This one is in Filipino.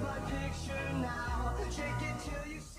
my picture now. Check it till you see.